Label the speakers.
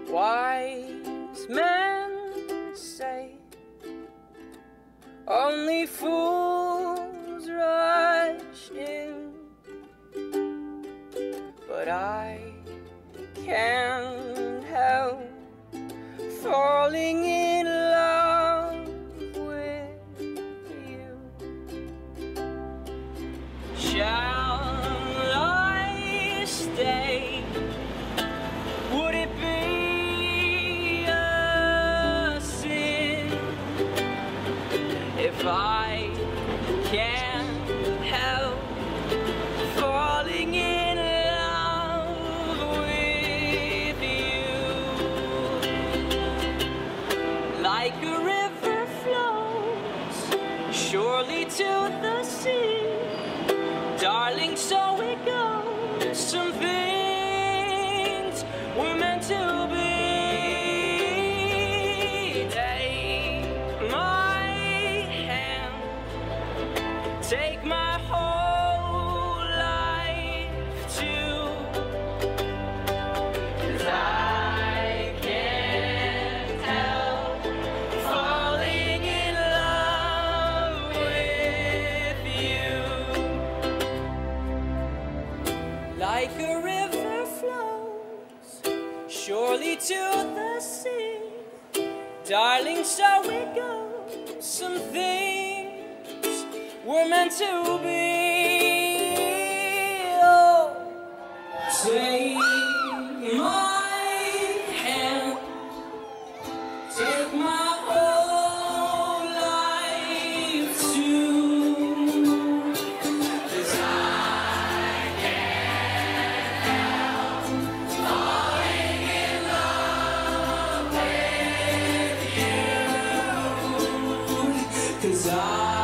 Speaker 1: Wise men say only fools rush in, but I can't help falling in love with you. Shall I stay? Would it be a sin if I can't help falling in love with you? Like a river flows surely to the sea, darling, so it goes. Some things we're meant to be. Take my hand, take my whole life too, 'cause I can't help falling in love with you. Like a river flows surely to the sea, darling, so it goes. Some things we're meant to be. Oh, take my hand, take my whole life too, 'cause I can't help falling in love with you, 'cause I